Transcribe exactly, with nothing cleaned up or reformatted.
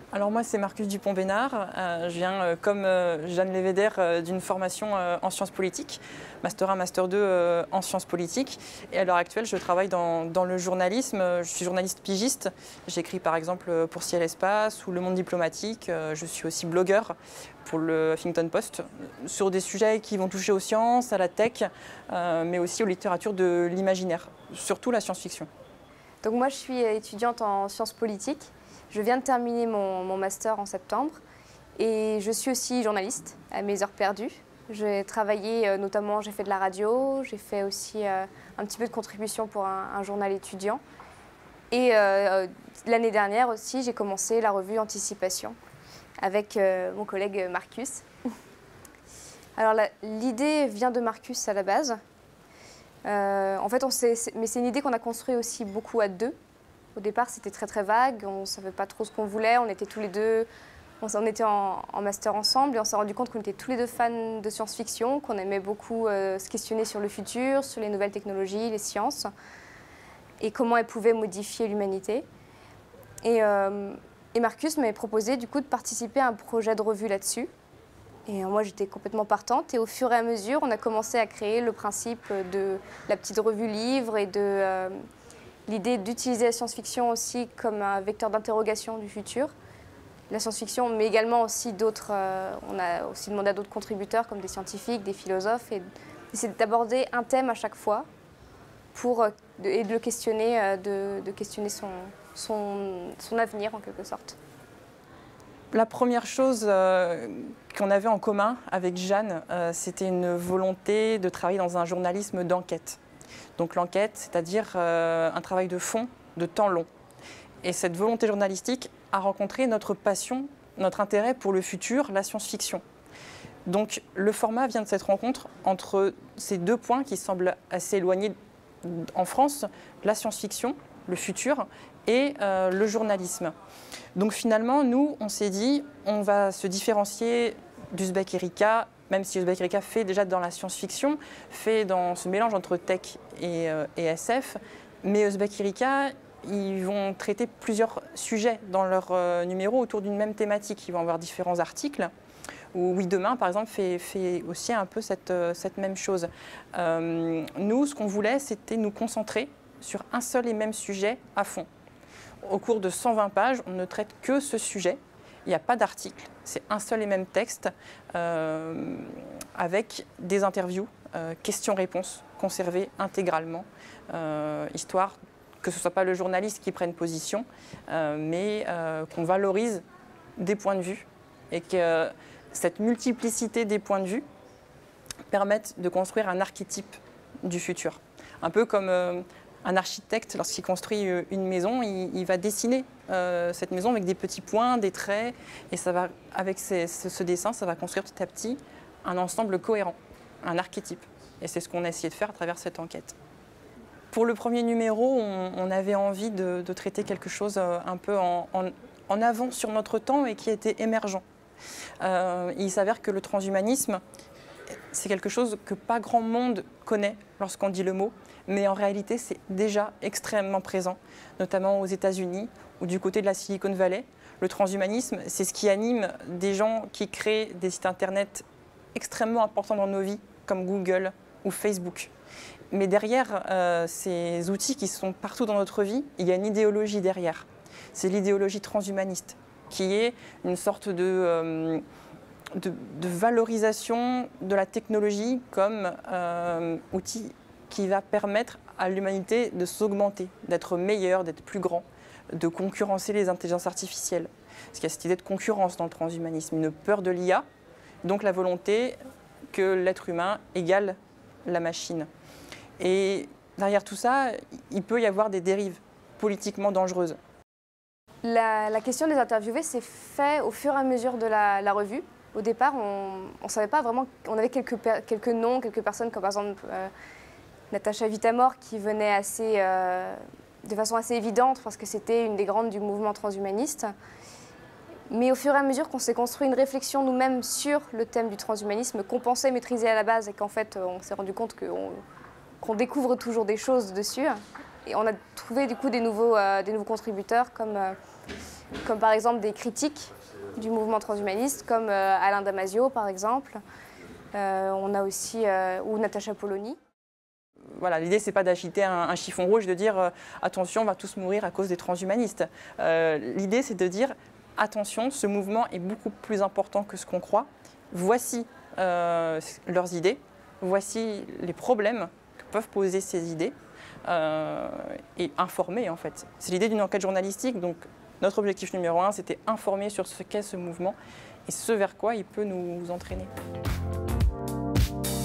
Alors moi, c'est Marcus Dupont-Bénard. Euh, je viens, euh, comme euh, Jeanne Lévédère, euh, d'une formation euh, en sciences politiques, Master un, Master deux euh, en sciences politiques. Et à l'heure actuelle, je travaille dans, dans le journalisme. Je suis journaliste pigiste. J'écris par exemple pour Ciel Espace ou Le Monde diplomatique. Euh, je suis aussi blogueur pour le Huffington Post sur des sujets qui vont toucher aux sciences, à la tech, euh, mais aussi aux littératures de l'imaginaire, surtout la science-fiction. Donc moi, je suis étudiante en sciences politiques. Je viens de terminer mon, mon master en septembre et je suis aussi journaliste à mes heures perdues. J'ai travaillé euh, notamment, j'ai fait de la radio, j'ai fait aussi euh, un petit peu de contribution pour un, un journal étudiant. Et euh, l'année dernière aussi, j'ai commencé la revue Anticipation avec euh, mon collègue Marcus. Alors l'idée vient de Marcus à la base. Euh, en fait, on sait, mais c'est une idée qu'on a construite aussi beaucoup à deux. Au départ, c'était très très vague, on ne savait pas trop ce qu'on voulait, on était tous les deux, on, on était en, en master ensemble et on s'est rendu compte qu'on était tous les deux fans de science-fiction, qu'on aimait beaucoup euh, se questionner sur le futur, sur les nouvelles technologies, les sciences et comment elles pouvaient modifier l'humanité. Et, euh, et Marcus m'avait proposé du coup de participer à un projet de revue là-dessus. Et moi, j'étais complètement partante. Et au fur et à mesure, on a commencé à créer le principe de la petite revue livre et de euh, l'idée d'utiliser la science-fiction aussi comme un vecteur d'interrogation du futur. La science-fiction, mais également aussi d'autres... Euh, on a aussi demandé à d'autres contributeurs, comme des scientifiques, des philosophes, et c'est d'aborder un thème à chaque fois pour, euh, de, et de le questionner, euh, de, de questionner son, son, son avenir, en quelque sorte. La première chose euh, qu'on avait en commun avec Jeanne, euh, c'était une volonté de travailler dans un journalisme d'enquête. Donc l'enquête, c'est-à-dire euh, un travail de fond, de temps long. Et cette volonté journalistique a rencontré notre passion, notre intérêt pour le futur, la science-fiction. Donc le format vient de cette rencontre entre ces deux points qui semblent assez éloignés en France, la science-fiction, le futur, et euh, le journalisme. Donc finalement, nous, on s'est dit, on va se différencier d'Uzbek Erika, même si Uzbek Erika fait déjà dans la science-fiction, fait dans ce mélange entre tech et, euh, et S F, mais Uzbek Erika, ils vont traiter plusieurs sujets dans leur euh, numéro autour d'une même thématique. Ils vont avoir différents articles. Ou Oui Demain, par exemple, fait, fait aussi un peu cette, euh, cette même chose. Euh, nous, ce qu'on voulait, c'était nous concentrer sur un seul et même sujet à fond. Au cours de cent vingt pages, on ne traite que ce sujet. Il n'y a pas d'article, c'est un seul et même texte euh, avec des interviews, euh, questions-réponses conservées intégralement, euh, histoire que ce ne soit pas le journaliste qui prenne position, euh, mais euh, qu'on valorise des points de vue et que euh, cette multiplicité des points de vue permette de construire un archétype du futur. Un peu comme euh, un architecte, lorsqu'il construit une maison, il, il va dessiner euh, cette maison avec des petits points, des traits, et ça va, avec ces, ce, ce dessin, ça va construire petit à petit un ensemble cohérent, un archétype. Et c'est ce qu'on a essayé de faire à travers cette enquête. Pour le premier numéro, on, on avait envie de, de traiter quelque chose un peu en, en, en avant sur notre temps et qui était émergent. Euh, il s'avère que le transhumanisme, c'est quelque chose que pas grand monde connaît lorsqu'on dit le mot, mais en réalité, c'est déjà extrêmement présent, notamment aux États-Unis ou du côté de la Silicon Valley. Le transhumanisme, c'est ce qui anime des gens qui créent des sites internet extrêmement importants dans nos vies, comme Google ou Facebook. Mais derrière euh, ces outils qui sont partout dans notre vie, il y a une idéologie derrière. C'est l'idéologie transhumaniste, qui est une sorte de... Euh, De, de valorisation de la technologie comme euh, outil qui va permettre à l'humanité de s'augmenter, d'être meilleure, d'être plus grand, de concurrencer les intelligences artificielles. Parce qu'il y a cette idée de concurrence dans le transhumanisme, une peur de l'I A, donc la volonté que l'être humain égale la machine. Et derrière tout ça, il peut y avoir des dérives politiquement dangereuses. La, la question des interviewés s'est faite au fur et à mesure de la, la revue. Au départ, on ne savait pas vraiment, on avait quelques, quelques noms, quelques personnes comme par exemple euh, Natacha Vitamor qui venait assez, euh, de façon assez évidente parce que c'était une des grandes du mouvement transhumaniste. Mais au fur et à mesure qu'on s'est construit une réflexion nous-mêmes sur le thème du transhumanisme qu'on pensait maîtriser à la base et qu'en fait on s'est rendu compte qu'on qu'on découvre toujours des choses dessus. Et on a trouvé du coup des nouveaux, euh, des nouveaux contributeurs comme... Euh, comme par exemple des critiques du mouvement transhumaniste, comme euh, Alain Damasio par exemple. Euh, on a aussi, euh, ou Natacha Polony. Voilà, l'idée, c'est pas d'agiter un, un chiffon rouge, de dire euh, attention, on va tous mourir à cause des transhumanistes. Euh, l'idée, c'est de dire attention, ce mouvement est beaucoup plus important que ce qu'on croit. Voici euh, leurs idées, voici les problèmes que peuvent poser ces idées, euh, et informer en fait. C'est l'idée d'une enquête journalistique, donc notre objectif numéro un, c'était informer sur ce qu'est ce mouvement et ce vers quoi il peut nous entraîner.